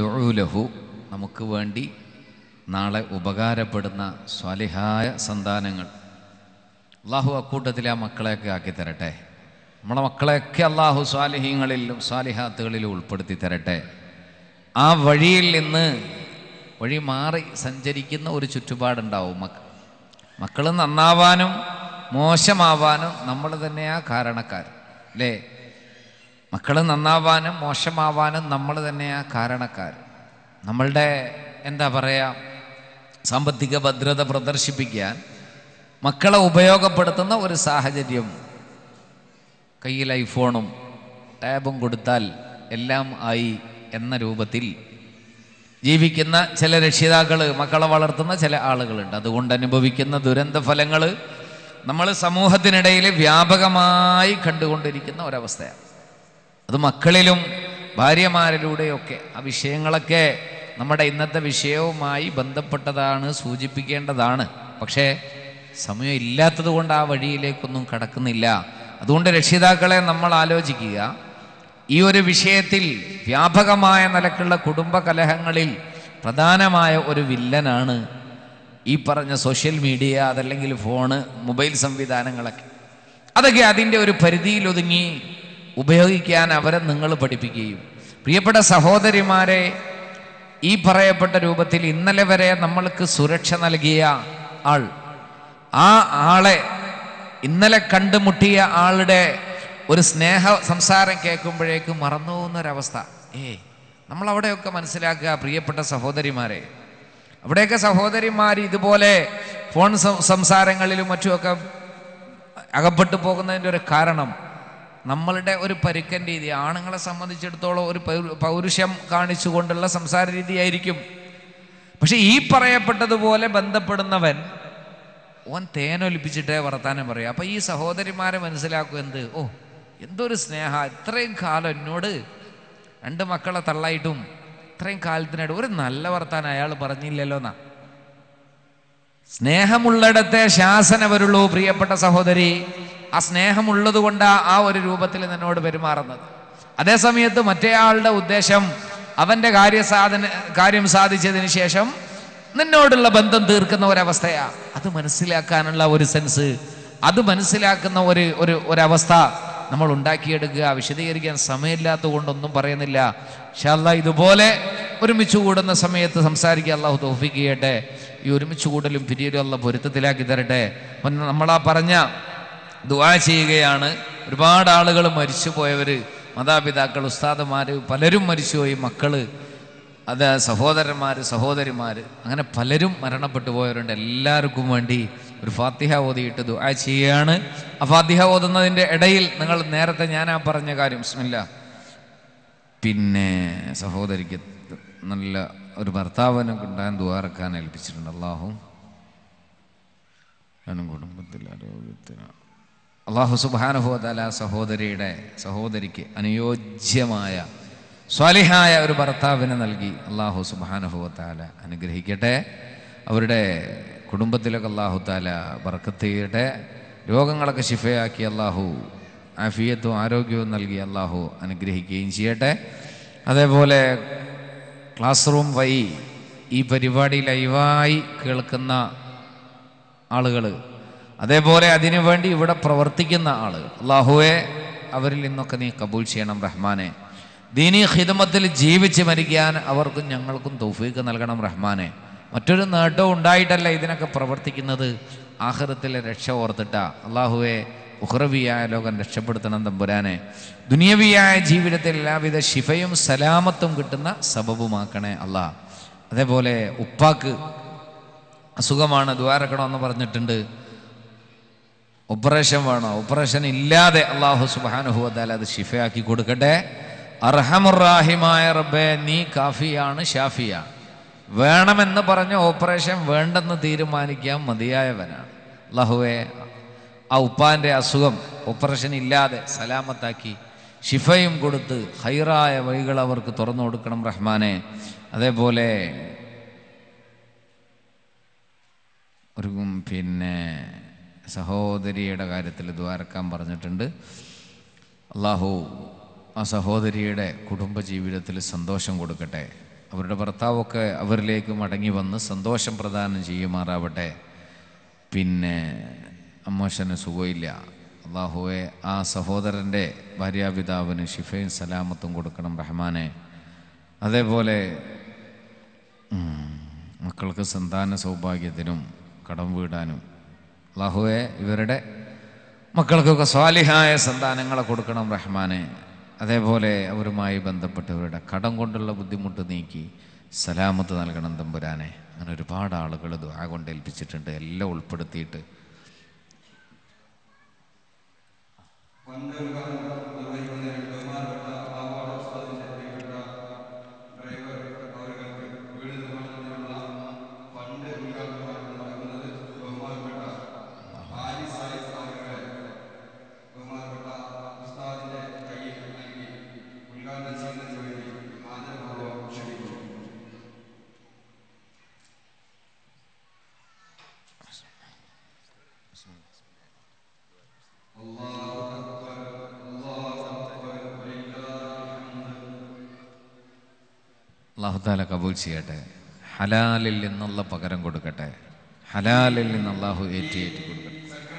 നദ്ഉ ലഹു, നമുക്ക് വേണ്ടി നാളെ ഉപകാരപ്പെടുന്ന സ്വാലിഹായ സന്താനങ്ങൾ അള്ളാഹു അക്കൂട്ടത്തിലെ ആ മക്കളെയൊക്കെ ആക്കി തരട്ടെ. നമ്മളെ മക്കളെയൊക്കെ അള്ളാഹു സ്വാലിഹീങ്ങളിലും സ്വാലിഹാത്തുകളിലും ഉൾപ്പെടുത്തി തരട്ടെ. ആ വഴിയിൽ നിന്ന് വഴി മാറി സഞ്ചരിക്കുന്ന ഒരു ചുറ്റുപാടുണ്ടാവും. മക്കൾ നന്നാവാനും മോശമാവാനും നമ്മൾ തന്നെയാ കാരണക്കാർ, അല്ലേ? മക്കൾ നന്നാവാനും മോശമാവാനും നമ്മൾ തന്നെയാ കാരണക്കാർ. നമ്മളുടെ എന്താ പറയുക, സാമ്പത്തിക ഭദ്രത പ്രദർശിപ്പിക്കാൻ മക്കളെ ഉപയോഗപ്പെടുത്തുന്ന ഒരു സാഹചര്യം, കയ്യിൽ ഐഫോണും ടാബും കൊടുത്താൽ എല്ലാം ആയി എന്ന രൂപത്തിൽ ജീവിക്കുന്ന ചില രക്ഷിതാക്കൾ, മക്കളെ വളർത്തുന്ന ചില ആളുകളുണ്ട്. അതുകൊണ്ട് അനുഭവിക്കുന്ന ദുരന്ത ഫലങ്ങൾ നമ്മൾ സമൂഹത്തിനിടയിൽ വ്യാപകമായി കണ്ടുകൊണ്ടിരിക്കുന്ന ഒരവസ്ഥയാണ്. അത് മക്കളിലും ഭാര്യമാരിലൂടെയൊക്കെ. ആ വിഷയങ്ങളൊക്കെ നമ്മുടെ ഇന്നത്തെ വിഷയവുമായി ബന്ധപ്പെട്ടതാണ്, സൂചിപ്പിക്കേണ്ടതാണ്. പക്ഷേ സമയം ഇല്ലാത്തത് കൊണ്ട് ആ വഴിയിലേക്കൊന്നും കടക്കുന്നില്ല. അതുകൊണ്ട് രക്ഷിതാക്കളെ നമ്മൾ ആലോചിക്കുക, ഈ ഒരു വിഷയത്തിൽ വ്യാപകമായ നിലക്കുള്ള കുടുംബ കലഹങ്ങളിൽ പ്രധാനമായ ഒരു വില്ലനാണ് ഈ പറഞ്ഞ സോഷ്യൽ മീഡിയ, അതല്ലെങ്കിൽ ഫോണ്, മൊബൈൽ സംവിധാനങ്ങളൊക്കെ. അതൊക്കെ അതിൻ്റെ ഒരു പരിധിയിൽ ഒതുങ്ങി ഉപയോഗിക്കാൻ അവരെ നിങ്ങൾ പഠിപ്പിക്കുകയും, പ്രിയപ്പെട്ട സഹോദരിമാരെ, ഈ പറയപ്പെട്ട രൂപത്തിൽ ഇന്നലെ വരെ നമ്മൾക്ക് സുരക്ഷ നൽകിയ ആൾ, ആ ആളെ ഇന്നലെ കണ്ടുമുട്ടിയ ആളുടെ ഒരു സ്നേഹ സംസാരം കേൾക്കുമ്പോഴേക്കും മറന്നു പോകുന്നൊരവസ്ഥ. നമ്മളവിടെയൊക്കെ മനസ്സിലാക്കുക പ്രിയപ്പെട്ട സഹോദരിമാരെ, അവിടെയൊക്കെ സഹോദരിമാർ ഇതുപോലെ ഫോൺ സംസാരങ്ങളിലും മറ്റുമൊക്കെ അകപ്പെട്ടു പോകുന്നതിൻ്റെ ഒരു കാരണം നമ്മളുടെ ഒരു പരുക്കൻ രീതി. ആണുങ്ങളെ സംബന്ധിച്ചിടത്തോളം ഒരു പൗരുഷം കാണിച്ചുകൊണ്ടുള്ള സംസാര രീതിയായിരിക്കും. പക്ഷെ ഈ പറയപ്പെട്ടതുപോലെ ബന്ധപ്പെടുന്നവൻ ഓൻ തേനൊലിപ്പിച്ചിട്ടേ വർത്താനം പറയും. അപ്പം ഈ സഹോദരിമാരെ മനസ്സിലാക്കും, എന്തൊരു സ്നേഹ, ഇത്രയും കാലം എന്നോട് 2 മക്കളെ തള്ളായിട്ടും ഇത്രയും കാലത്തിനായിട്ട് ഒരു നല്ല വർത്താനം അയാൾ പറഞ്ഞില്ലല്ലോ എന്നാ. സ്നേഹമുള്ളിടത്തെ ശാസന വരുള്ളൂ പ്രിയപ്പെട്ട സഹോദരി. ആ സ്നേഹമുള്ളത് കൊണ്ടാണ് ആ ഒരു രൂപത്തിൽ നിന്നോട് പെരുമാറുന്നത്. അതേസമയത്ത് മറ്റേയാളുടെ ഉദ്ദേശം അവൻ്റെ കാര്യം സാധിച്ചതിന് ശേഷം നിന്നോടുള്ള ബന്ധം തീർക്കുന്ന ഒരവസ്ഥയാ. അത് മനസ്സിലാക്കാനുള്ള ഒരു സെൻസ്, അത് മനസ്സിലാക്കുന്ന ഒരവസ്ഥ നമ്മൾ ഉണ്ടാക്കിയെടുക്കുക. വിശദീകരിക്കാൻ സമയമില്ലാത്തത് കൊണ്ടൊന്നും പറയുന്നില്ല. ഇൻഷാ അല്ലാഹ് ഇതുപോലെ ഒരുമിച്ച് കൂടുന്ന സമയത്ത് സംസാരിക്കുക. അള്ളാഹു തൗഫീഖ് ചെയ്യട്ടെ. ഈ ഒരുമിച്ച് കൂടലും പിരിയലും അള്ളാഹ് പൊരുത്തത്തിലാക്കി തരട്ടെ. നമ്മളാ പറഞ്ഞ ദുആ ചെയ്യുകയാണ്. ഒരുപാട് ആളുകൾ മരിച്ചു പോയവർ, മാതാപിതാക്കൾ, ഉസ്താദുമാർ പലരും മരിച്ചുപോയി, മക്കള്, അത് സഹോദരിമാർ, അങ്ങനെ പലരും മരണപ്പെട്ടു പോയവരുണ്ട്. എല്ലാവർക്കും വേണ്ടി ഒരു ഫാത്തിഹ ഓതിയിട്ട് ദുആ ചെയ്യുകയാണ്. ആ ഫാത്തിഹ ഓതുന്നതിൻ്റെ ഇടയിൽ നിങ്ങൾ നേരത്തെ ഞാനാ പറഞ്ഞ കാര്യം, ബിസ്മില്ലാ, പിന്നെ സഹോദരിക്ക് നല്ല ഒരു ഭർത്താവിനൊക്കെ ഉണ്ടാകാൻ ദുആ ഇറക്കാൻ ഏൽപ്പിച്ചിട്ടുണ്ട്. അള്ളാഹു കുടുംബത്തിൽ ആരോഗ്യത്തിന് അള്ളാഹു സുബ്ഹാനഹു വ തആല സഹോദരിക്ക് അനുയോജ്യമായ സ്വാലിഹായ ഒരു ഭർത്താവിനെ നൽകി അള്ളാഹു സുബ്ഹാനഹു വ തആല അനുഗ്രഹിക്കട്ടെ. അവരുടെ കുടുംബത്തിലൊക്കെ അള്ളാഹു തആല ബർക്കത്ത് ചെയ്യട്ടെ. രോഗങ്ങളൊക്കെ ശിഫയാക്കി അള്ളാഹു ആഫിയത്തും ആരോഗ്യവും നൽകി അള്ളാഹു അനുഗ്രഹിക്കുകയും ചെയ്യട്ടെ. അതേപോലെ ക്ലാസ് റൂം വഴി ഈ പരിപാടി ലൈവായി കേൾക്കുന്ന ആളുകൾ, അതേപോലെ അതിനുവേണ്ടി ഇവിടെ പ്രവർത്തിക്കുന്ന ആളുകൾ, അള്ളാഹുവെ അവരിൽ നിന്നൊക്കെ നീ കബൂൽ ചെയ്യണം റഹ്മാനെ. ദീനീ ഖിദ്മത്തിൽ ജീവിച്ച് മരിക്കാൻ അവർക്കും ഞങ്ങൾക്കും തൗഫീഖ് നൽകണം റഹ്മാനെ. മറ്റൊരു നേട്ടവും ഉണ്ടായിട്ടല്ല ഇതിനൊക്കെ പ്രവർത്തിക്കുന്നത്, ആഖിറത്തിലെ രക്ഷ ഓർത്തിട്ടാ. അള്ളാഹുവെ ഉഖ്റവിയായ ലോകം രക്ഷപ്പെടുത്തണം തമ്പുരാനെ. ദുനിയവിയായ ജീവിതത്തിൽ എല്ലാവിധ ശിഫയും സലാമത്തും കിട്ടുന്ന സബബുമാക്കണേ അള്ളാഹ്. അതേപോലെ ഉപ്പാക്ക് അസുഖമാണ്, ദ്വാരക്കണമെന്ന് പറഞ്ഞിട്ടുണ്ട്. ഓപ്പറേഷൻ വേണോ? ഓപ്പറേഷൻ ഇല്ലാതെ അള്ളാഹു സുബ്ഹാനഹു വ തആല അത് ശിഫയാക്കി കൊടുക്കട്ടെ. അർഹമുറാഹിമായ റബ്ബേ, നീ കാഫിയാണ്, ഷാഫിയാണ്. വേണമെന്ന് പറഞ്ഞ ഓപ്പറേഷൻ വേണ്ടെന്ന് തീരുമാനിക്കാൻ മതിയായവനാണ്. അല്ലാഹുവേ, ആ ഉപ്പാൻ്റെ അസുഖം ഓപ്പറേഷൻ ഇല്ലാതെ സലാമത്താക്കി ഷിഫയും കൊടുത്ത് ഹൈറായ വഴികൾ അവർക്ക് തുറന്നു കൊടുക്കണം റഹ്മാനെ. അതേപോലെ ഒരു സഹോദരിയുടെ കാര്യത്തിൽ ദ്വാരക്കാൻ പറഞ്ഞിട്ടുണ്ട്. അള്ളാഹു ആ സഹോദരിയുടെ കുടുംബജീവിതത്തിൽ സന്തോഷം കൊടുക്കട്ടെ. അവരുടെ ഭർത്താവൊക്കെ അവരിലേക്ക് മടങ്ങി വന്ന് സന്തോഷം പ്രദാനം ചെയ്യുമാറാവട്ടെ. പിന്നെ അമ്മോശന് സുഖമില്ല. അള്ളാഹുവെ ആ സഹോദരൻ്റെ ഭാര്യാപിതാവിന് ശിഫയും സലാമത്തും കൊടുക്കണം റഹ്മാനെ. അതേപോലെ മക്കൾക്ക് സന്താന സൗഭാഗ്യത്തിനും കടം വീടാനും അള്ളാഹുവെ ഇവരുടെ മക്കൾക്കൊക്കെ സ്വാലിഹായ സന്താനങ്ങളെ കൊടുക്കണം റഹ്മാനെ. അതേപോലെ അവരുമായി ബന്ധപ്പെട്ടവരുടെ കടം കൊണ്ടുള്ള ബുദ്ധിമുട്ട് നീക്കി സലാമത്ത് നൽകണം തമ്പുരാനെ. അങ്ങനെ ഒരുപാട് ആളുകൾ ദുആ കൊണ്ട് ഏൽപ്പിച്ചിട്ടുണ്ട്. എല്ലാം ഉൾപ്പെടുത്തിയിട്ട് അല്ലാഹു തആല കബൂൽ ചെയ്യട്ടെ. ഹലാലിൽ നിന്നുള്ള പകരം കൊടുക്കട്ടെ. ഹലാലിൽ നിന്ന് അല്ലാഹു ഏറ്റി കൊടുക്കട്ടെ.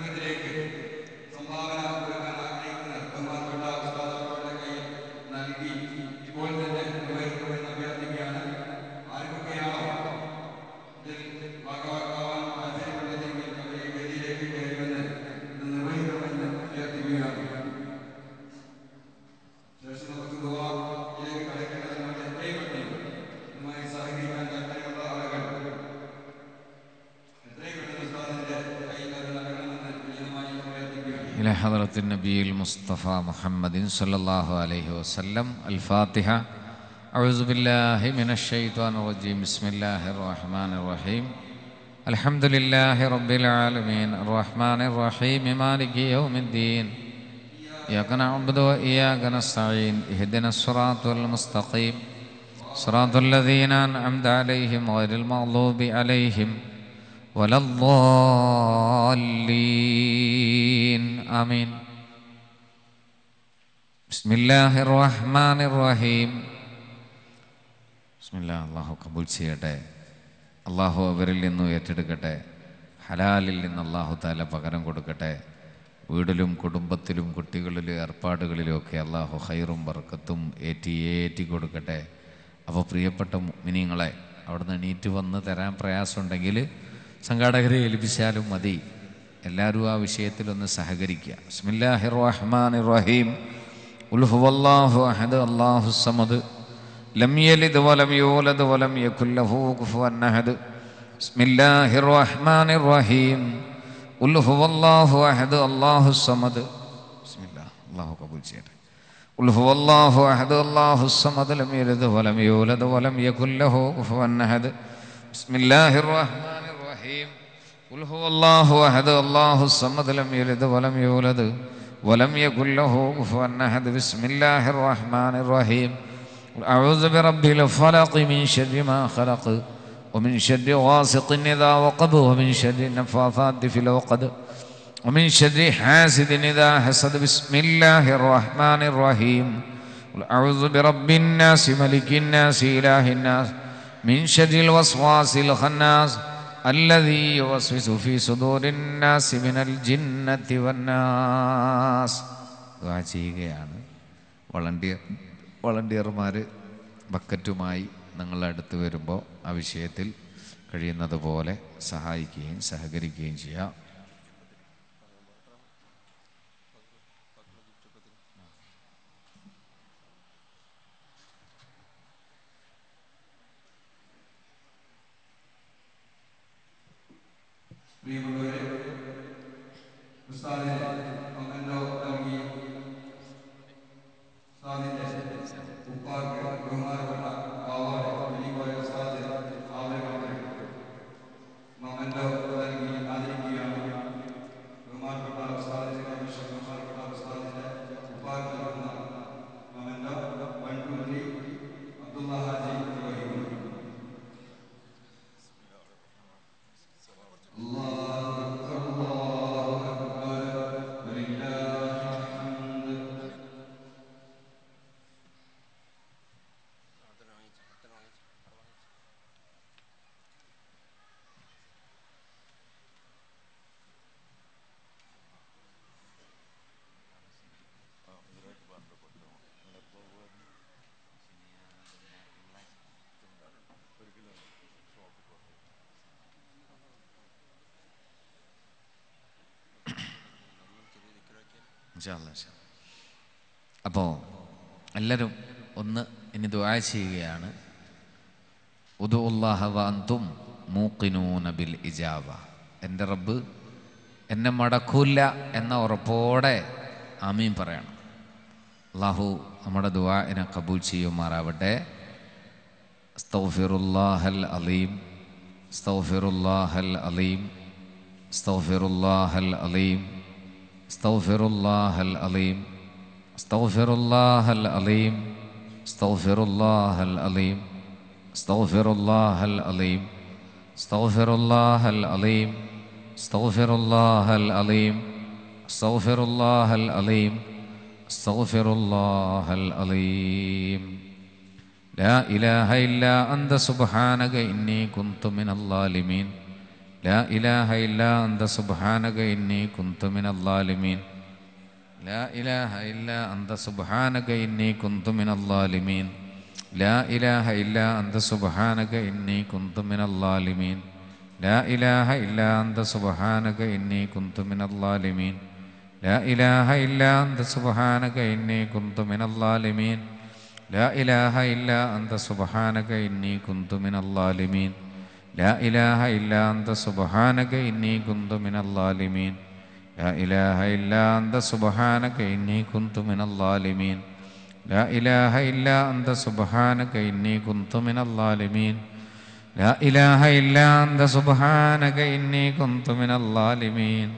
إلى حضرة النبي المصطفى محمد صلى الله عليه وسلم. الفاتحة. أعوذ بالله من الشيطان الرجيم. بسم الله الرحمن الرحيم. الحمد لله رب العالمين الرحمن الرحيم مالك يوم الدين إياك نعبد وإياك نستعين اهدنا الصراط المستقيم صراط الذين أنعمت عليهم غير المغضوب عليهم ولا الضالين آمين. بسم الله الرحمن الرحيم. بسم الله. അല്ലാഹു കബൂൽ ചെയ്യട്ടെ. അല്ലാഹു അവരിൽ നിന്നും ഏറ്റെടുക്കട്ടെ. ഹലാലിൽ നിന്ന് അല്ലാഹു തആല പകരം കൊടുക്കട്ടെ. വീടിലും കുടുംബത്തിലും കുട്ടികളിലും ഏർപ്പാടുകളിലുമൊക്കെ അല്ലാഹു ഖൈറും ബർക്കത്തും ഏറ്റി കൊടുക്കട്ടെ. അപ്പോൾ പ്രിയപ്പെട്ട മുഅ്മിനീങ്ങളെ, അവിടുന്ന് എണീറ്റ് വന്ന് തരാൻ പ്രയാസമുണ്ടെങ്കിൽ സംഘാടകരെ ഏൽപ്പിച്ചാലും മതി. എല്ലാവരും ആ വിഷയത്തിലൊന്ന് സഹകരിക്കുക. ബിസ്മില്ലാഹിർ റഹ്മാനിർ റഹീം. ഖുൽ ഹുവല്ലാഹു അഹദ് അല്ലാഹുസ് സമദ് ലം യലിദ് വലം യൂലദ് വലം യകുൽ ലഹു കുഫുവൻ അഹദ്. ബിസ്മില്ലാഹിർ റഹ്മാനിർ റഹീം. ഖുൽ ഹുവല്ലാഹു അഹദ് അല്ലാഹുസ് സമദ്. ബിസ്മില്ലാഹ്. അല്ലാഹു കബൂൽ ചെയ്യട്ടെ. ഖുൽ ഹുവല്ലാഹു അഹദ് അല്ലാഹുസ് സമദ് ലം യലിദ് വലം യൂലദ് വലം യകുൽ ലഹു കുഫുവൻ അഹദ്. ബിസ്മില്ലാഹിർ റഹ്മാനിർ റഹീം. ഖുൽ ഹുവല്ലാഹു അഹദ് അല്ലാഹുസ് സമദ് ലം യലിദ് വലം യൂലദ് വലം യകുൽ ലഹു കുഫുവൻ അഹദ്. ബിസ്മില്ലാഹിർ റഹ്മാനിർ റഹീം. അഊദു ബിറബ്ബിൽ ഫലഖ് മിൻ ശർരി മാ ഖലഖ് വമിൻ ശർരി ഗാസിഖിൻ ഇദാ വഖബ് വമിൻ ശർരി നഫാസാത്തി ഫിൽ ഉഖദ് വമിൻ ശർരി ഹാസിദിൻ ഇദാ ഹസദ്. ബിസ്മില്ലാഹിർ റഹ്മാനിർ റഹീം. അഊദു ബിറബ്ബിൻ നാസ് മലിക്കിൻ നാസ് ഇലാഹിൻ നാസ് മിൻ ശർരിൽ വസ്വാസിൽ ഖന്നാസ് الذي يوسوس في صدور الناس من الجنة والناس. ദുആ ചെയ്യുകയാണ്. വളണ്ടിയർമാർ ബക്കറ്റുമായി നിങ്ങളുടെ അടുത്ത് വരുമ്പോൾ ആ വിഷയത്തിൽ കഴിയുന്നത് പോലെ സഹായിക്കുകയും സഹകരിക്കുകയും ചെയ്യാം. Momento ഇൻഷാ അല്ലാഹ്. അപ്പോൾ എല്ലാവരും ഒന്ന് ഇനി ദുആ ചെയ്യുകയാണ്. ഉദുല്ലാഹ വ അൻതും മൂഖിനൂന ബിൽ ഇജാബ. എൻ്റെ റബ്ബ് എന്നെ മടക്കൂല്ല എന്ന ഉറപ്പോടെ ആമീൻ പറയണം. അല്ലാഹു നമ്മുടെ ദുആഇനെ ഖബൂൽ ചെയ്യുമാറാവട്ടെ. അസ്തഗ്ഫിറുല്ലാഹൽ അലീം, അസ്തഗ്ഫിറുല്ലാഹൽ അലീം, അസ്തഗ്ഫിറുല്ലാഹൽ അലീം, അസ്തഗ്ഫിറുല്ലാഹൽ അലീം, അസ്തഗ്ഫിറുല്ലാഹൽ അലീം, അസ്തഗ്ഫിറുല്ലാഹൽ അലീം, അസ്തഗ്ഫിറുല്ലാഹൽ അലീം, അസ്തഗ്ഫിറുല്ലാഹൽ അലീം, അസ്തഗ്ഫിറുല്ലാഹൽ അലീം, അസ്തഗ്ഫിറുല്ലാഹൽ അലീം, അസ്തഗ്ഫിറുല്ലാഹൽ അലീം. ലാ ഇലാഹ ഇല്ലാ അന്ത സുബ്ഹാനക ഇന്നി കുന്തു മിനൽ ളാലിമീൻ. ലാ ഇലാഹ ഇല്ലാ അന്ത സുബ്ഹാനക ഇന്നി കുന്തു മിനൽ ളാലിമീൻ. ലാ ഇലാഹ ഇല്ലാ അന്ത സുബ്ഹാനക ഇന്നി കുന്തു മിനൽ ളാലിമീൻ. ലാ ഇലാഹ ഇല്ലാ അന്ത സുബ്ഹാനക ഇന്നി കുന്തു മിനൽ ളാലിമീൻ. ലാ ഇലാഹ ഇല്ലാ അന്ത സുബ്ഹാനക ഇന്നി കുന്തു മിനൽ ളാലിമീൻ. ലാ ഇലാഹ ഇല്ലാ അന്ത സുബ്ഹാനക ഇന്നി കുന്തു മിനൽ ളാലിമീൻ. ലാ ഇലാഹ ഇല്ലാ അന്ത സുബ്ഹാനക ഇന്നി കുന്തു മിനൽ ളാലിമീൻ. ലാ ഇലാഹ ഇല്ലാ അന്ത സുബ്ഹാനക ഇന്നി കുന്തു മിനൽ ളാലിമീൻ. ലാ ഇലാഹ ഇല്ലാ അന്ത സുബ്ഹാനക ഇന്നി കുന്തു മിനൽ ളാലിമീൻ. ലാ ഇലാഹ ഇല്ലാ അന്ത സുബ്ഹാനക ഇന്നി കുന്തു മിനൽ ളാലിമീൻ. ലാ ഇലാഹ ഇല്ലാ അന്ത സുബ്ഹാനക ഇന്നി കുന്തു മിനൽ ളാലിമീൻ.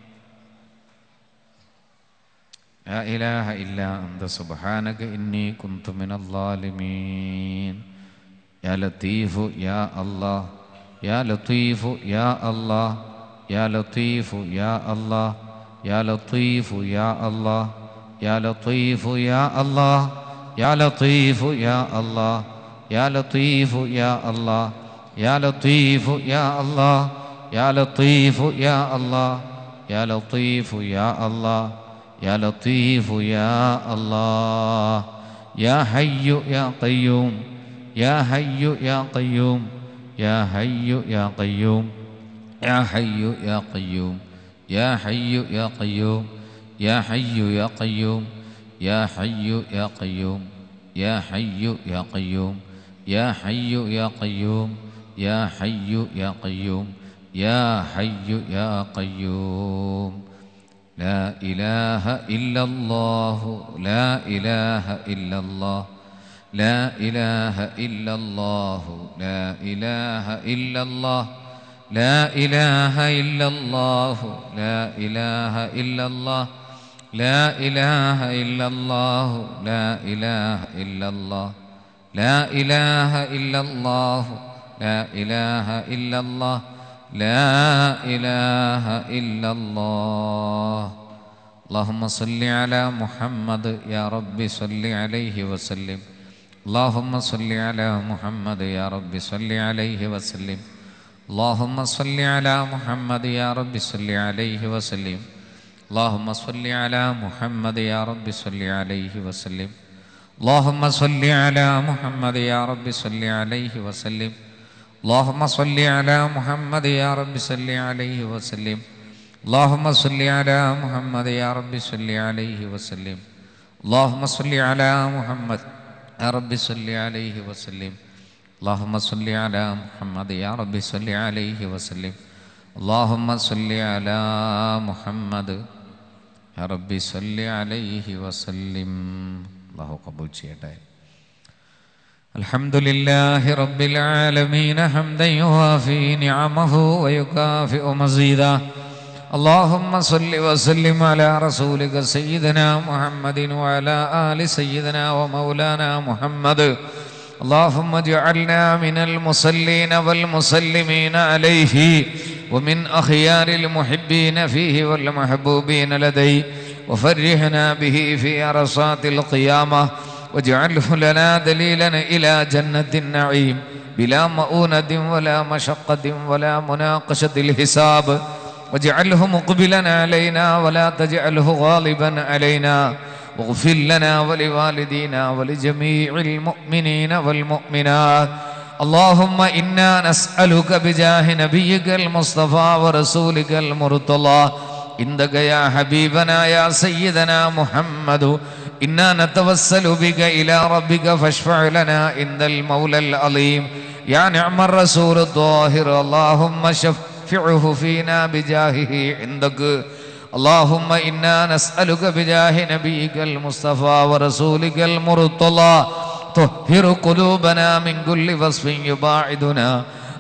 ലാ ഇലാഹ ഇല്ലാ അന്ത സുബ്ഹാനക ഇന്നി കുന്തു മിനൽ ളാലിമീൻ. യാ ലത്തീഫു യാ അല്ലാഹ്, യാ ലത്തീഫു യാ അല്ലാഹ്, യാ ലത്തീഫു യാ അല്ലാഹ്, യാ ലത്തീഫു യാ അല്ലാഹ്, യാ ലത്തീഫു യാ അല്ലാഹ്, യാ ലത്തീഫു യാ അല്ലാഹ്, യാ ലത്തീഫു യാ അല്ലാഹ്, യാ ലത്തീഫു യാ അല്ലാഹ്, യാ ലത്തീഫു യാ അല്ലാഹ്, യാ ലത്തീഫു യാ അല്ലാഹ്, യാ ലത്തീഫു യാ അല്ലാഹ്. യാ ഹയ്യു യാ ഖയ്യൂം, യാ ഹയ്യു യാ ഖയ്യൂം, യാ ഹയ്യു യാ ഖയ്യൂം, യാ ഹയ്യു യാ ഖയ്യൂം, യാ ഹയ്യു യാ ഖയ്യൂം, യാ ഹയ്യു യാ ഖയ്യൂം, യാ ഹയ്യു യാ ഖയ്യൂം, യാ ഹയ്യു യാ ഖയ്യൂം, യാ ഹയ്യു യാ ഖയ്യൂം, യാ ഹയ്യു യാ ഖയ്യൂം, യാ ഹയ്യു യാ ഖയ്യൂം. ലാ ഇലാഹ ഇല്ലല്ലാഹു, ലാ ഇലാഹ ഇല്ലല്ലാഹ്, ലാ ഇലാഹ ഇല്ലല്ലാഹു, ലാ ഇലാഹ ഇല്ലല്ലാഹ്, ലാ ഇലാഹ ഇല്ലല്ലാഹു, ലാ ഇലാഹ ഇല്ലല്ലാഹ്, ലാ ഇലാഹ ഇല്ലല്ലാഹു, ലാ ഇലാഹ ഇല്ലല്ലാഹ്, ലാ ഇലാഹ ഇല്ലല്ലാഹു, ലാ ഇലാഹ ഇല്ലല്ലാഹ്, ലാ ഇലാഹ ഇല്ലല്ലാഹ്. اللهم صل على محمد يا رب صل عليه وسلم. اللهم صل على محمد يا رب صل عليه وسلم. اللهم صل على محمد يا رب صل عليه وسلم. اللهم صل على محمد يا رب صل عليه وسلم. اللهم صل على محمد يا رب صل عليه وسلم. اللهم صل على محمد يا رب صل عليه وسلم. اللهم صل على محمد يا رب صل عليه وسلم. اللهم صل على محمد يا رب صل عليه وسلم. اللهم صل على محمد يا رب صل عليه وسلم. اللهم صل على محمد يا رب صل عليه وسلم. الله قبول ചെയ്യട്ടെ. الحمد لله رب العالمين حمدا يوافي نعمه ويكافئ مزيدا. اللهم صل وسلم على رسولك سيدنا محمد وعلى آل سيدنا ومولانا محمد. اللهم اجعلنا من المصلين والمسلمين عليه ومن أخيار المحبين فيه والمحبوبين لديه، وفرحنا به في عرصات القيامة، واجعله لنا دليلا إلى جنة النعيم بلا مؤونة ولا مشقة ولا مناقشة الحساب. واجعله مقبلا علينا ولا تجعله غالبا علينا. واغفر لنا ولوالدينا ولجميع المؤمنين والمؤمنات. اللهم إنا نسألك بجاه نبيك المصطفى ورسولك المرتضى عندك يا حبيبنا يا سيدنا محمد إنا نتوسل بك إلى ربك فاشفع لنا عند المولى العظيم يا نعم الرسول الطاهر اللهم شفعه فينا بجاهه عندك اللهم إنا نسألك بجاه نبيك المصطفى ورسولك المرتضى طهر قلوبنا من كل وصف يباعدنا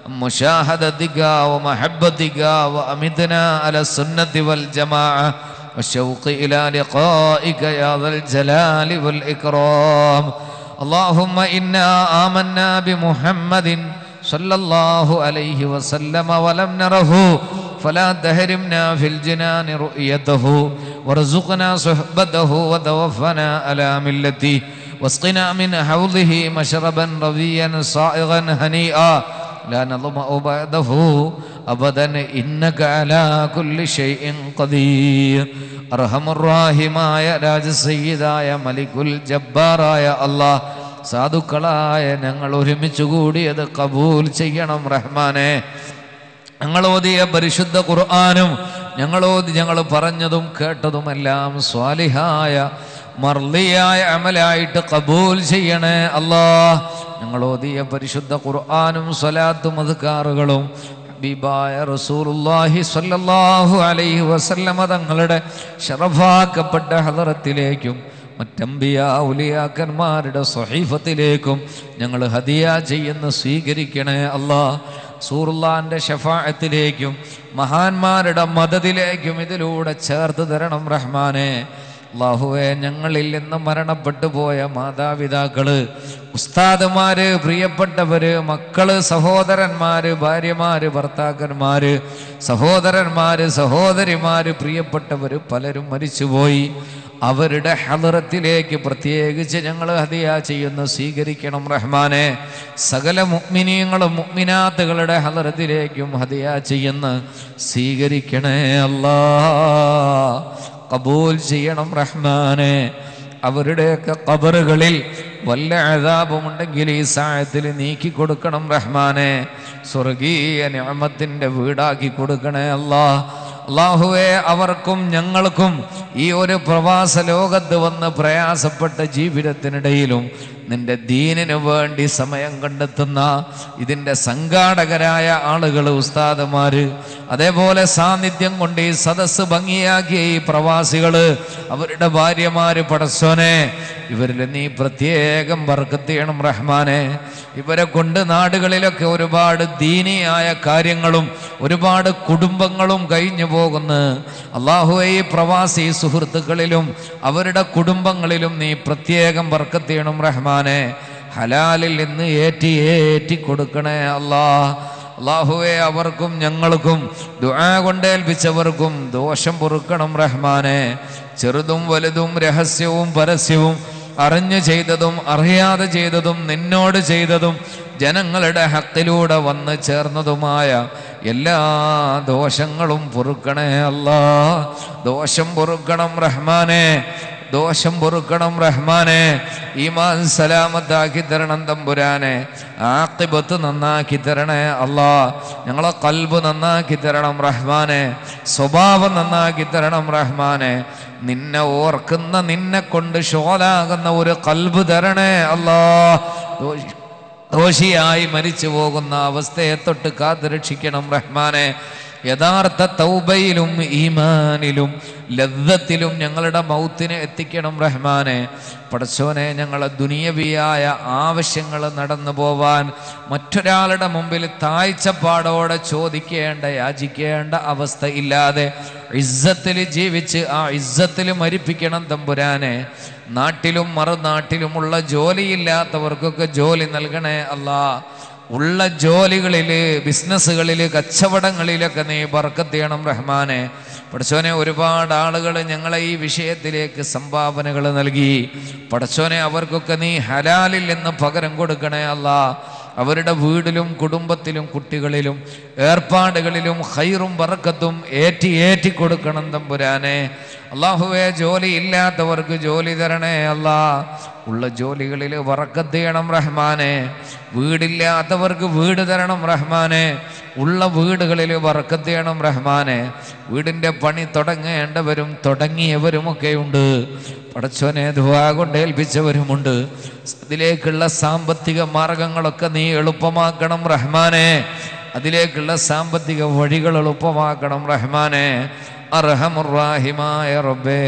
مشاهدتك ومحبتك وأمتنا على السنة والجماعة والشوق إلى لقائك يا ذا الجلال والإكرام اللهم إنا آمنا بمحمد صلى الله عليه وسلم ولم نره فلا تحرمنا في الجنان رؤيته وارزقنا صحبته وتوفنا على ملته واسقنا من حوضه مشربا رضيا صائغا هنيئا لا نظمأ بعده أبدا إنك على كل شيء قدير أرحم الراحماയ രാജസയ്യിദായ മലികുൽ ജബ്ബാറായ അല്ലാഹ് സാധുക്കളായ ഞങ്ങൾ ഒരുമിച്ച് കൂടിയത് കബൂൽ ചെയ്യണം റഹ്മാനെ ഞങ്ങൾ ഓതിയ പരിശുദ്ധ ഖുർആനും ഞങ്ങൾ പറഞ്ഞതും കേട്ടതുമെല്ലാം സ്വാലിഹായ മർളിയായ അമലായിട്ട് കബൂൽ ചെയ്യണേ അല്ലാഹ് ഞങ്ങൾ ഓതിയ പരിശുദ്ധ ഖുർആനും സ്വലാത്തും അദ്കാറുകളും ഹബീബായ റസൂലുള്ളാഹി സ്വല്ലല്ലാഹു അലൈഹി വസല്ലമ തങ്ങളുടെ ശറഫാക്കപ്പെട്ട ഹദറത്തിലേക്കും മറ്റംബിയ ഔലിയാക്കന്മാരുടെ സ്വഹീഫത്തിലേക്കും ഞങ്ങൾ ഹദിയ ചെയ്യുന്ന സ്വീകരിക്കണേ അല്ലാഹ് റസൂലുള്ളാഹിന്റെ ശഫാഅത്തിലേക്കും മഹാന്മാരുടെ മദദിലേക്കും ഇതിലൂടെ ചേർത്ത് തരണം റഹ്മാനെ അല്ലാഹുവേ ഞങ്ങളിൽ നിന്ന് മരണപ്പെട്ടു പോയ മാതാപിതാക്കള് ഉസ്താദുമാര് പ്രിയപ്പെട്ടവര് മക്കള് സഹോദരന്മാര് ഭാര്യമാര് ഭർത്താക്കന്മാര് സഹോദരന്മാര് സഹോദരിമാര് പ്രിയപ്പെട്ടവര് പലരും മരിച്ചുപോയി അവരുടെ ഹളറത്തിലേക്ക് പ്രത്യേകിച്ച് ഞങ്ങൾ ഹദിയ ചെയ്യുന്ന സ്വീകരിക്കണം റഹ്മാനെ സകല മുഅ്മിനീങ്ങളും മുഅ്മിനാത്തുകളുടെ ഹളറത്തിലേക്കും ഹദിയ ചെയ്യുന്ന സ്വീകരിക്കണേ അല്ലാഹ് കബൂൽ ചെയ്യണം റഹ്മാനെ അവരുടെയൊക്കെ ഖബറുകളിൽ വല്ല അദാബുമുണ്ടെങ്കിൽ ഈ സായത്തിൽ നീക്കി കൊടുക്കണം റഹ്മാനെ സ്വർഗീയ നിഅമത്തിന്റെ വീടാക്കി കൊടുക്കണേ അല്ലാഹ് അല്ലാഹുവേ അവർക്കും ഞങ്ങൾക്കും ഈ ഒരു പ്രവാസ ലോകത്ത് വന്ന് പ്രയാസപ്പെട്ട ജീവിതത്തിനിടയിലും നിന്റെ ദീനിനു വേണ്ടി സമയം കണ്ടെത്തുന്ന ഇതിൻ്റെ സംഘാടകരായ ആളുകൾ ഉസ്താദുമാര് അതേപോലെ സാന്നിധ്യം കൊണ്ട് ഈ സദസ്സ് ഭംഗിയാക്കിയ ഈ പ്രവാസികള് അവരുടെ ഭാര്യമാര് പടച്ചോനെ ഇവരിൽ നീ പ്രത്യേകം ബർക്കത്ത് ചെയ്യണം റഹ്മാനെ ഇവരെ കൊണ്ട് നാടുകളിലൊക്കെ ഒരുപാട് ദീനിയായ കാര്യങ്ങളും ഒരുപാട് കുടുംബങ്ങളും കഴിഞ്ഞു പോകുന്നു അല്ലാഹുവേ ഈ പ്രവാസി സുഹൃത്തുക്കളിലും അവരുടെ കുടുംബങ്ങളിലും നീ പ്രത്യേകം ബർക്കത്ത് ചെയ്യണം റഹ്മാനെ ഹലാലിൽ നിന്ന് ഏറ്റി കൊടുക്കണേ അല്ലാഹ് അല്ലാഹുവേ അവർക്കും ഞങ്ങൾക്കും ദുആ കൊണ്ടേൽപ്പിച്ചവർക്കും ദോഷം പൊറുക്കണം റഹ്മാനെ ചെറുതും വലുതും രഹസ്യവും പരസ്യവും അറിഞ്ഞു ചെയ്തതും അറിയാതെ ചെയ്തതും നിന്നോട് ചെയ്തതും ജനങ്ങളുടെ ഹക്കിലൂടെ വന്ന് ചേർന്നതുമായ എല്ലാ ദോഷങ്ങളും പൊറുക്കണേ അല്ലാഹ് ദോഷം പൊറുക്കണം റഹ്മാനെ ദോഷം പൊറുക്കണം റഹ്മാനെ ഈമാൻ സലാമത്താക്കി തരണം തമ്പുരാനെ ആഖിബത്ത് നന്നാക്കി തരണേ അല്ലാഹ് ഞങ്ങളെ ഖൽബ് നന്നാക്കി തരണം റഹ്മാനെ സ്വഭാവം നന്നാക്കി തരണം റഹ്മാനെ നിന്നെ ഓർക്കുന്ന നിന്നെ കൊണ്ട് ഷോലാകുന്ന ഒരു ഖൽബ് തരണേ അല്ലാഹ് ദോഷിയായി മരിച്ചു പോകുന്ന അവസ്ഥയെ തൊട്ട് കാത്തുരക്ഷിക്കണം റഹ്മാനെ യഥാർത്ഥ തൗബയിലും ഈമാനിലും ലദ്ദത്തിലും ഞങ്ങളുടെ മൗത്തിനെ എത്തിക്കണം റഹ്മാനെ പടച്ചോനെ ഞങ്ങളെ ദുനിയവിയായ ആവശ്യങ്ങൾ നടന്നു പോവാൻ മറ്റൊരാളുടെ മുമ്പിൽ താഴ്ചപ്പാടോടെ ചോദിക്കേണ്ട യാചിക്കേണ്ട അവസ്ഥ ഇല്ലാതെ ഇസ്സത്തിൽ ജീവിച്ച് ആ ഇസ്സത്തിൽ മരിപ്പിക്കണം തമ്പുരാനെ നാട്ടിലും മറുനാട്ടിലുമുള്ള ജോലിയില്ലാത്തവർക്കൊക്കെ ജോലി നൽകണേ അല്ലാഹ് ഉള്ള ജോലികളില് ബിസിനസ്സുകളില് കച്ചവടങ്ങളിലൊക്കെ നീ ബർക്കത്ത് ചെയ്യണം റഹ്മാനെ പടച്ചോനെ ഒരുപാട് ആളുകൾ ഞങ്ങളെ ഈ വിഷയത്തിലേക്ക് സംഭാവനകൾ നൽകി പടച്ചോനെ അവർക്കൊക്കെ നീ ഹലാലിൽ നിന്ന് പകരം കൊടുക്കണേ അല്ലാഹ് അവരുടെ വീടിലും കുടുംബത്തിലും കുട്ടികളിലും ഏർപ്പാടുകളിലും ഖൈറും ബർക്കത്തും ഏറ്റി കൊടുക്കണം തമ്പുരാനെ അല്ലാഹുവേ ജോലി ഇല്ലാത്തവർക്ക് ജോലി തരണേ അല്ലാഹ് ഉള്ള ജോലികളിൽ ബർക്കത്ത് ചെയ്യണം റഹ്മാനെ വീടില്ലാത്തവർക്ക് വീട് തരണം റഹ്മാനെ ഉള്ള വീടുകളിൽ ബർക്കത്ത് ചെയ്യണം റഹ്മാനെ. വീടിൻ്റെ പണി തുടങ്ങേണ്ടവരും തുടങ്ങിയവരുമൊക്കെ ഉണ്ട് പടച്ചോനെ. ദുആ കൊണ്ട് ഏൽപ്പിച്ചവരുമുണ്ട്. അതിലേക്കുള്ള സാമ്പത്തിക മാർഗങ്ങളൊക്കെ നീ എളുപ്പമാക്കണം റഹ്മാനെ. അതിലേക്കുള്ള സാമ്പത്തിക വഴികൾ എളുപ്പമാക്കണം റഹ്മാനെ. അർഹമുർ-റഹീമായ റബ്ബേ,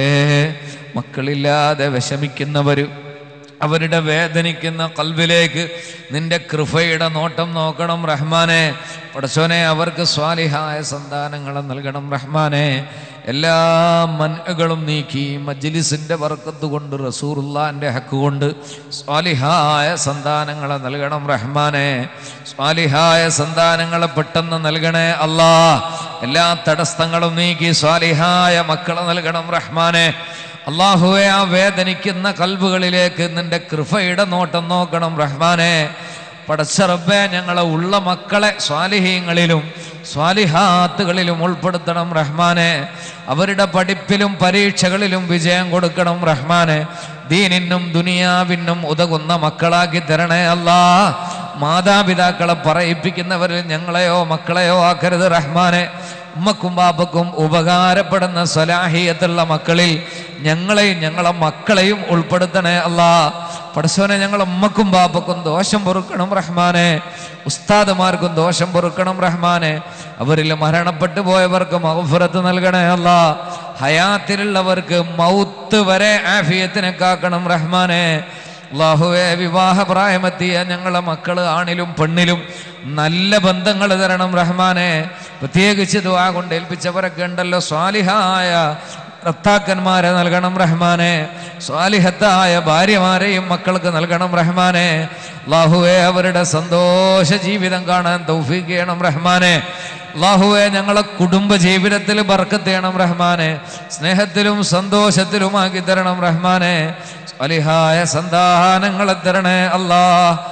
മക്കളില്ലാതെ വിഷമിക്കുന്നവർ, അവരുടെ വേദനിക്കുന്ന ഖൽബിലേക്ക് നിന്റെ കൃപയുടെ നോട്ടം നോക്കണം റഹ്മാനെ. പടച്ചോനെ, അവർക്ക് സ്വാലിഹായ സന്താനങ്ങളെ നൽകണം റഹ്മാനെ. എല്ലാ മൻഅകളും നീക്കി മജ്ലിസിൻ്റെ ബർക്കത്ത് കൊണ്ട് റസൂലുള്ളാഹിൻ്റെ ഹക്ക് കൊണ്ട് സ്വാലിഹായ സന്താനങ്ങളെ നൽകണം റഹ്മാനെ. സ്വാലിഹായ സന്താനങ്ങളെ പെട്ടെന്ന് നൽകണേ അല്ലാ. എല്ലാ തടസ്സങ്ങളും നീക്കി സ്വാലിഹായ മക്കളെ നൽകണം റഹ്മാനെ. അല്ലാഹുവേ, ആ വേദനിക്കുന്ന കൽബുകളിലേക്ക് നിന്റെ കൃപയുടെ നോട്ടം നോക്കണം റഹ്മാനെ. പടച്ച റബ്ബേ, ഞങ്ങളെ ഉള്ള മക്കളെ സ്വാലിഹീങ്ങളിലും സ്വാലിഹാത്തുകളിലും ഉൾപ്പെടുത്തണം റഹ്മാനെ. അവരുടെ പഠിപ്പിലും പരീക്ഷകളിലും വിജയം കൊടുക്കണം റഹ്മാനെ. ദീനിനും ദുനിയാവിനും ഉതകുന്ന മക്കളാക്കി തരണേ അല്ലാ. മാതാപിതാക്കളെ പറയിപ്പിക്കുന്നവരിൽ ഞങ്ങളെയോ മക്കളെയോ ആക്കരുത് റഹ്മാനെ. ഉമ്മക്കും ബാപ്പക്കും ഉപകാരപ്പെടുന്ന സ്വലാഹിയത്തുള്ള മക്കളിൽ ഞങ്ങളെയും ഞങ്ങളെ മക്കളെയും ഉൾപ്പെടുത്തണേ അല്ലാ. പടച്ചോനെ, ഞങ്ങളെ ഉമ്മക്കും ബാപ്പക്കും ദോഷം പൊറുക്കണം റഹ്മാനെ. ഉസ്താദുമാർക്കും ദോഷം പൊറുക്കണം റഹ്മാനെ. അവരിൽ മരണപ്പെട്ടു പോയവർക്ക് മഗ്ഫിറത്ത് നൽകണേ അല്ലാ. ഹയാത്തിലുള്ളവർക്ക് മൗത്ത് വരെ ആഫിയത്തിനെ കാക്കണം റഹ്മാനെ. അല്ലാഹുവേ, വിവാഹ പ്രായമെത്തിയ ഞങ്ങളെ മക്കള് ആണിലും പെണ്ണിലും നല്ല ബന്ധങ്ങൾ തരണം റഹ്മാനെ. പ്രത്യേകിച്ച് ദുആ കൊണ്ട് ഏൽപ്പിച്ചവരൊക്കെ ഉണ്ടല്ലോ, സ്വാലിഹായ ഭർത്താക്കന്മാരെ നൽകണം റഹ്മാനെ. സ്വാലിഹത്തായ ഭാര്യമാരെയും മക്കൾക്ക് നൽകണം റഹ്മാനെ. അല്ലാഹുവേ, അവരുടെ സന്തോഷ ജീവിതം കാണാൻ തൗഫീഖ് ചെയ്യണം റഹ്മാനെ. അല്ലാഹുവേ, ഞങ്ങളെ കുടുംബ ജീവിതത്തിൽ ബർക്കത്ത് ചെയ്യണം റഹ്മാനെ. സ്നേഹത്തിലും സന്തോഷത്തിലുമാക്കി തരണം റഹ്മാനെ. സ്വാലിഹായ സന്താനങ്ങളെ തരണേ അല്ലാ.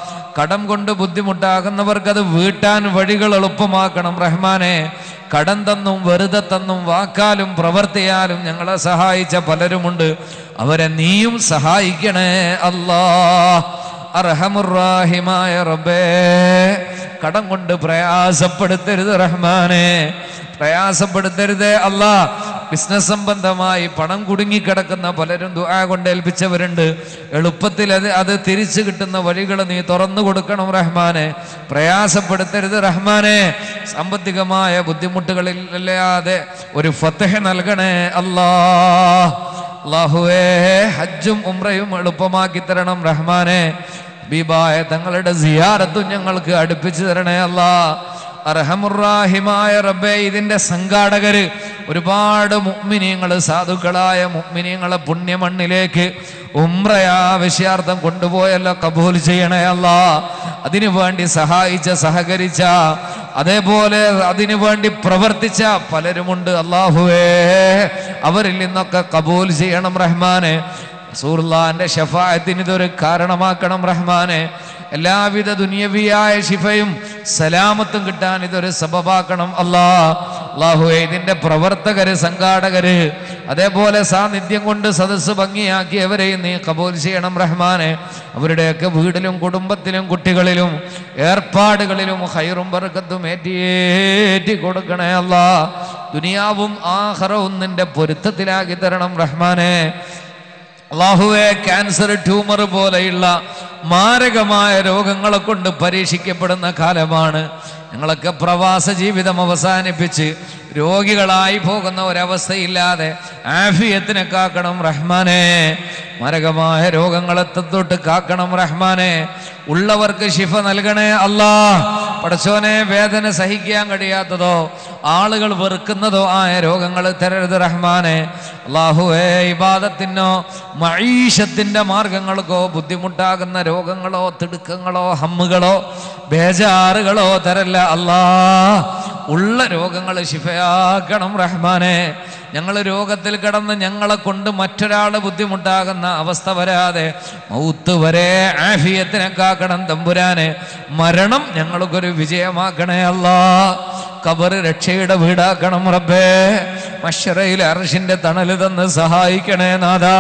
കടം കൊണ്ട് ബുദ്ധിമുട്ടാകുന്നവർക്കത് വീട്ടാൻ വഴികൾ എളുപ്പമാക്കണം റഹ്മാനെ. കടം തന്നും വെറുതെ തന്നും വാക്കാലും പ്രവർത്തിയാലും ഞങ്ങളെ സഹായിച്ച പലരുമുണ്ട്. അവരെ നീയും സഹായിക്കണേ അല്ലാ. അർഹമുർ-റഹീമായ റബ്ബേ, കടം കൊണ്ട് പ്രയാസപ്പെടുത്തരുത് റഹ്മാനെ. പ്രയാസപ്പെടുത്തരുതേ അല്ലാ. ബിസിനസ് സംബന്ധമായി പണം കുടുങ്ങിക്കിടക്കുന്ന പലരും ദുആ കൊണ്ട് ഏൽപ്പിച്ചവരുണ്ട്. എളുപ്പത്തിൽ അത് തിരിച്ചു കിട്ടുന്ന വഴികൾ നീ തുറന്നു കൊടുക്കണം റഹ്മാനെ. പ്രയാസപ്പെടുത്തരുത് റഹ്മാനെ. സാമ്പത്തികമായ ബുദ്ധിമുട്ടുകളിൽ അല്ലാതെ ഒരു ഫത്ഹ് നൽകണേ അല്ലാ. അല്ലാഹുവേ, ഹജ്ജും ഉംറയും എളുപ്പമാക്കി തരണം റഹ്മാനെ. ഹബീബായ തങ്ങളുടെ സിയാറത്തും ഞങ്ങൾക്ക് അടുപ്പിച്ചു തരണേ അല്ലാ. അർഹമുർ-റഹീമായ റബ്ബേ, ഇതിന്റെ സംഘാടകര് ഒരുപാട് മുഅ്മിനീങ്ങൾ, സാധുക്കളായ മുഅ്മിനീങ്ങളെ പുണ്യമണ്ണിലേക്ക് ഉംറയാവശ്യാർത്ഥം കൊണ്ടുപോയല്ലോ, കബൂൽ ചെയ്യണേ അല്ലാ. അതിനു വേണ്ടി സഹായിച്ച സഹകരിച്ച അതേപോലെ അതിനു വേണ്ടി പ്രവർത്തിച്ച പലരുമുണ്ട്. അല്ലാഹുവേ, അവരിൽ നിന്നൊക്കെ കബൂൽ ചെയ്യണം റഹ്മാനെ. റസൂലുള്ളാഹിന്റെ ശഫാഅത്തിന് ഇതൊരു കാരണമാക്കണം റഹ്മാനെ. എല്ലാവിധ ദുനിയവിയായ ശിഫയും സലാമത്തും കിട്ടാൻ ഇതൊരു സബബാക്കണം അല്ലാ. അല്ലാഹുവേ, ഇതിന്റെ പ്രവർത്തകര്, സംഘാടകര്, അതേപോലെ സാന്നിധ്യം കൊണ്ട് സദസ്സ് ഭംഗിയാക്കിയവരെയും നീ കബൂൽ ചെയ്യണം റഹ്മാനെ. അവരുടെയൊക്കെ വീടിലും കുടുംബത്തിലും കുട്ടികളിലും ഏർപ്പാടുകളിലും ഖൈറും ബർക്കത്തും ഏറ്റി കൊടുക്കണേ അല്ലാ. ദുനിയാവും ആഖിറവും നിന്റെ പൊരുത്തത്തിലാക്കി തരണം റഹ്മാനെ. അല്ലാഹുവേ, ക്യാൻസർ, ട്യൂമർ പോലെയുള്ള മാരകമായ രോഗങ്ങളെ കൊണ്ട് പരീക്ഷിക്കപ്പെടുന്ന കാലമാണ്. ഞങ്ങളൊക്കെ പ്രവാസ ജീവിതം അവസാനിപ്പിച്ച് രോഗികളായി പോകുന്ന ഒരവസ്ഥയില്ലാതെ ആഫിയത്തിനെ കാക്കണം റഹ്മാനെ. മാരകമായ രോഗങ്ങളെ തൊട്ട് കാക്കണം റഹ്മാനെ. ഉള്ളവർക്ക് ശിഫ നൽകണേ അല്ലാ. പടച്ചോനെ, വേദന സഹിക്കാൻ കഴിയാത്തതോ ആളുകൾ വെറുക്കുന്നതോ ആയ രോഗങ്ങൾ തരരുത് റഹ്മാനെ. അല്ലാഹുവേ, ഇബാദത്തിനോ മഈശത്തിന്റെ മാർഗങ്ങൾക്കോ ബുദ്ധിമുട്ടാകുന്ന രോഗങ്ങളോ തിടുക്കങ്ങളോ ഹമ്മുകളോ ബേജാറുകളോ തരല്ല അല്ലാ. ഉള്ള രോഗങ്ങൾ ശിഫയാക്കണം റഹ്മാനെ. ഞങ്ങൾ രോഗത്തിൽ കിടന്ന് ഞങ്ങളെ കൊണ്ട് മറ്റൊരാൾ ബുദ്ധിമുട്ടാകുന്ന അവസ്ഥ വരാതെ മൗത്ത് വരെ ആഫിയത്തിനെ കാക്കണം തമ്പുരാനെ. മരണം ഞങ്ങൾക്കൊരു വിജയമാക്കണേ അല്ലാ. ഖബറ് രക്ഷയുടെ വീടാക്കണം റബ്ബേ. മശ്റയിൽ അർശിന്റെ തണല് തന്ന് സഹായിക്കണേ നാഥാ.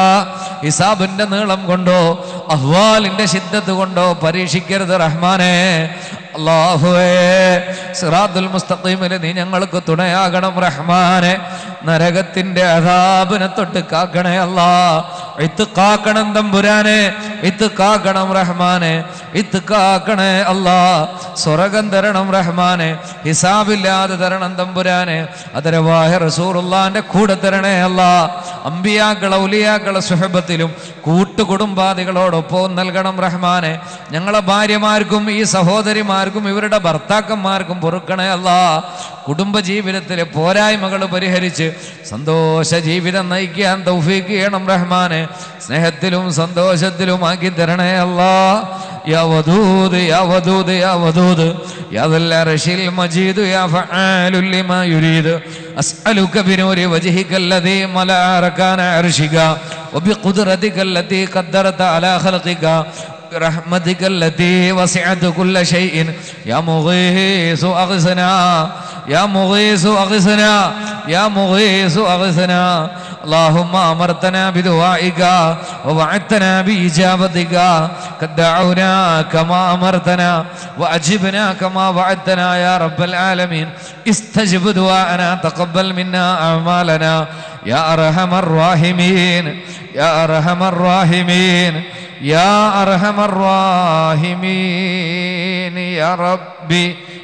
ഹിസാബിന്റെ നീളം കൊണ്ടോ അഹ്വാലിന്റെ ശിദ്ദത്ത് കൊണ്ടോ പരീക്ഷിക്കരുത് റഹ്മാനെ. അല്ലാഹുവേ സിറാത്തുൽ മുസ്തഖീമിൽ നീ ഞങ്ങൾക്ക് തുണയാകണം റഹ്മാനെ. നരകത്തിന്റെ അദാബിനെ തൊട്ട് കാക്കണേ അല്ലാ. ഇത്ത്ഖാക്കണം തമ്പുരാനെ, ഇത്ത്ഖാക്കണം റഹ്മാനെ, ഇത്ത്ഖാക്കണേ അല്ലാ. സ്വർഗ്ഗം തരണം റഹ്മാനെ, ഹിസാബില്ലാതെ തരണം തമ്പുരാനെ. അതരവായ റസൂലുള്ളാഹിന്റെ കൂടെ തരണേ അല്ലാ. അമ്പിയാക്കളെ ഔലിയാക്കളെ സുഹബത്തിലും കൂട്ടുകുടുംബാദികളോടൊപ്പം നൽകണം റഹ്മാനെ. ഞങ്ങളെ ഭാര്യമാർക്കും ഈ സഹോദരിമാർക്കും ഇവരുടെ ഭർത്താക്കന്മാർക്കും പൊറുക്കണേ അല്ലാ. കുടുംബജീവിതത്തിലെ പോരായ്മകൾ പരിഹരിച്ച് സന്തോഷ ജീവിതം നയിക്കാൻ തൗഫീഖ് ചെയ്യണം റഹ്മാനെ. സ്നേഹത്തിലും സന്തോഷത്തിലും ആക്കി തരണേ അല്ലാ. യാ വദൂദ് യാ വദൂദ് യാ വദൂദ് യാ ദൽ അർശിൽ മജീദ് യാ ഫഅാലുൽ ലിമാ യുരീദ് അസ്അലുക ബിനൂരി വജ്ഹികല്ലദീ മലഅ അർകാന അർശിക വബിഖുദ്റതികല്ലദീ ഖദ്ദറത അലാ ഖൽഖിക برحمتك التي وسعت كل شيء يا مغيث أغثنا يا مغيث أغثنا يا مغيث أغثنا. اللهم أمرتنا بدعائك ووعدتنا بإجابتك قد دعونا كما أمرتنا وأجبنا كما وعدتنا يا رب العالمين. استجب دعاءنا تقبل منا أعمالنا يا أرحم الراحمين يا أرحم الراحمين يا أرحم الراحمين. يا ربي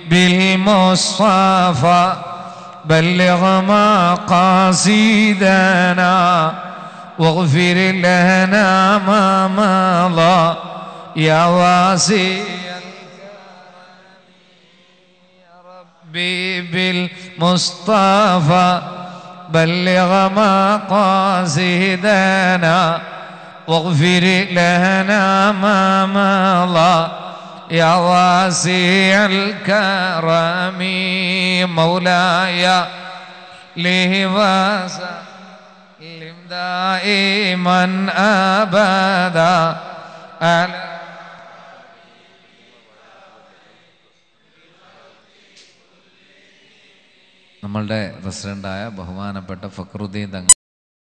بالمصطفى بلغ مقاصدنا واغفر لنا ما مضى يا واسع الكرم. يا ربي بالمصطفى بلغ مقاصدنا واغفر لنا ما مضى يا واسع الكرم. مولاي له وسلم دائما أبدا على നമ്മളുടെ പ്രസിഡന്റായ ബഹുമാനപ്പെട്ട ഫക്രുദ്ദീൻ തങ്ങൾ